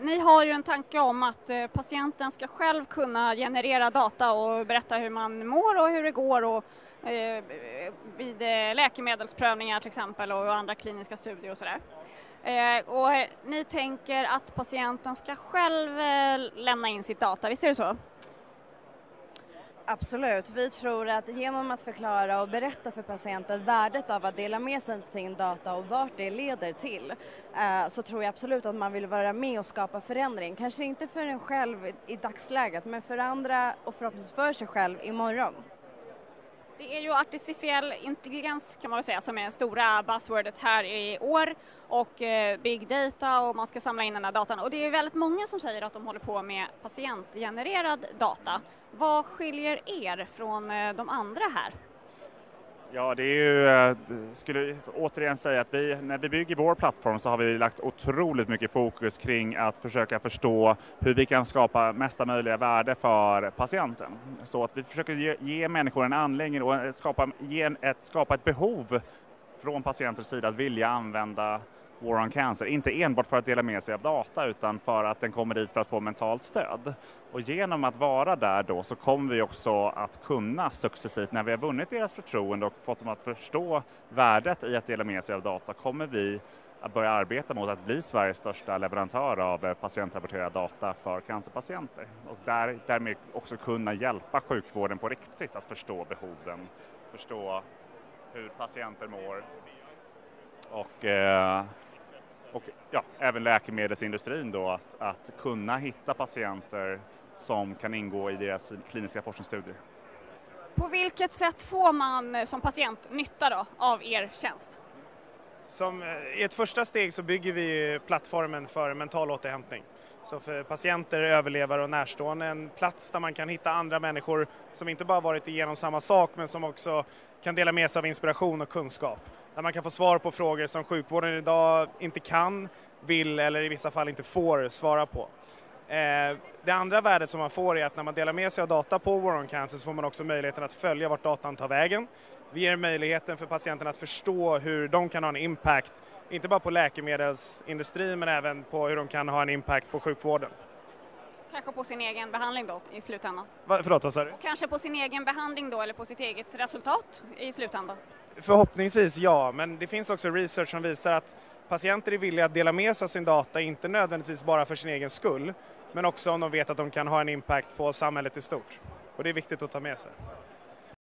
ni har ju en tanke om att patienten ska själv kunna generera data och berätta hur man mår och hur det går och vid läkemedelsprövningar till exempel och andra kliniska studier och sådär. Och ni tänker att patienten ska själv lämna in sitt data, visst är det så? Absolut. Vi tror att genom att förklara och berätta för patienten värdet av att dela med sig sin data och vart det leder till, så tror jag absolut att man vill vara med och skapa förändring. Kanske inte för en själv i dagsläget, men för andra och förhoppningsvis för sig själv imorgon. Det är ju artificiell intelligens kan man väl säga som är stora buzzwordet här i år och big data och man ska samla in den här datan. Och det är väldigt många som säger att de håller på med patientgenererad data. Vad skiljer er från de andra här? Ja, det är ju, skulle återigen säga att när vi bygger vår plattform så har vi lagt otroligt mycket fokus kring att försöka förstå hur vi kan skapa mesta möjliga värde för patienten. Så att vi försöker ge människor en anledning och skapa ett behov från patientens sida att vilja använda War on Cancer. Inte enbart för att dela med sig av data utan för att den kommer dit för att få mentalt stöd. Och genom att vara där då så kommer vi också att kunna successivt, när vi har vunnit deras förtroende och fått dem att förstå värdet i att dela med sig av data, kommer vi att börja arbeta mot att bli Sveriges största leverantör av patientrapporterad data för cancerpatienter. Och därmed också kunna hjälpa sjukvården på riktigt att förstå behoven, förstå hur patienter mår och även läkemedelsindustrin då att kunna hitta patienter som kan ingå i deras kliniska forskningsstudier. På vilket sätt får man som patient nytta då av er tjänst? I ett första steg så bygger vi plattformen för mental återhämtning. Så för patienter, överlevare och närstående en plats där man kan hitta andra människor som inte bara varit igenom samma sak men som också kan dela med sig av inspiration och kunskap. Där man kan få svar på frågor som sjukvården idag inte kan, vill eller i vissa fall inte får svara på. Det andra värdet som man får är att när man delar med sig av data på War on Cancer så får man också möjligheten att följa vart datan tar vägen. Vi ger möjligheten för patienten att förstå hur de kan ha en impact, inte bara på läkemedelsindustrin men även på hur de kan ha en impact på sjukvården. Kanske på sin egen behandling då i slutändan? Förlåt, vad sa du? Kanske på sin egen behandling då eller på sitt eget resultat i slutändan? Förhoppningsvis ja, men det finns också research som visar att patienter är villiga att dela med sig av sin data, inte nödvändigtvis bara för sin egen skull, men också om de vet att de kan ha en impact på samhället i stort. Och det är viktigt att ta med sig.